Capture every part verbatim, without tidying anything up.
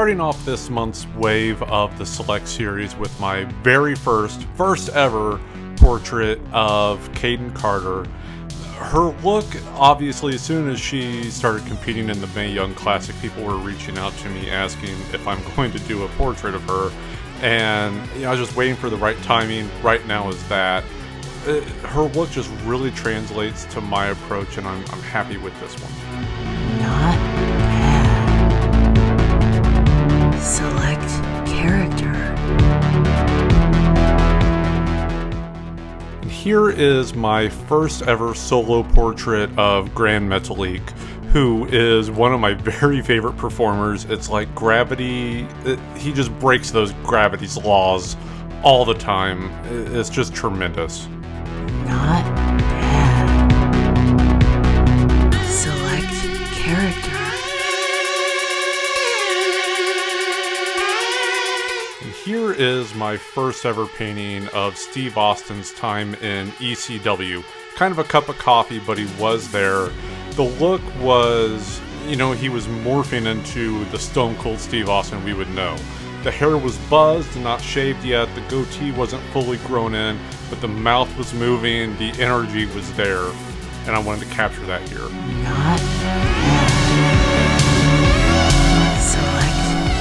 starting off this month's wave of the Select series with my very first, first ever portrait of Kayden Carter. Her look, obviously, as soon as she started competing in the Mae Young Classic, people were reaching out to me asking if I'm going to do a portrait of her. And you know, I was just waiting for the right timing. Right now is that. It, her look just really translates to my approach, and I'm, I'm happy with this one. Not bad. Select character. And here is my first ever solo portrait of Grand Metalik, who is one of my very favorite performers. It's like gravity, it, he just breaks those gravity's laws all the time. It's just tremendous. Not bad. Select character. And here is my first ever painting of Steve Austin's time in E C W. Kind of a cup of coffee, but he was there. The look was, you know, he was morphing into the Stone Cold Steve Austin we would know. The hair was buzzed, not shaved yet, the goatee wasn't fully grown in, but the mouth was moving, the energy was there, and I wanted to capture that here. Not bad. Select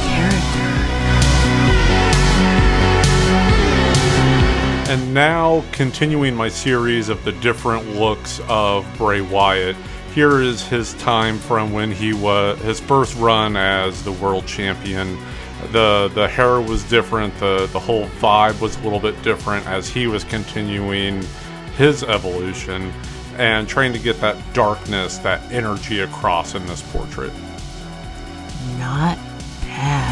character. And now, continuing my series of the different looks of Bray Wyatt, here is his time from when he was, his first run as the world champion. The the hair was different, the, the whole vibe was a little bit different as he was continuing his evolution and trying to get that darkness, that energy across in this portrait. Not bad.